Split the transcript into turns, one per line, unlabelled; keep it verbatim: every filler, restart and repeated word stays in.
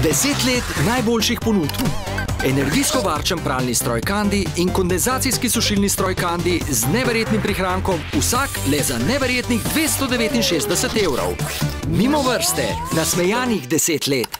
Deset let najboljših ponudb. Energijsko varčen pralni stroj Kandi in kondenzacijski sušilni stroj Kandi z neverjetnim prihrankom, vsak le za neverjetnih dvesto devetinšestdeset evrov. Mimo vrste, nasmejanih deset let.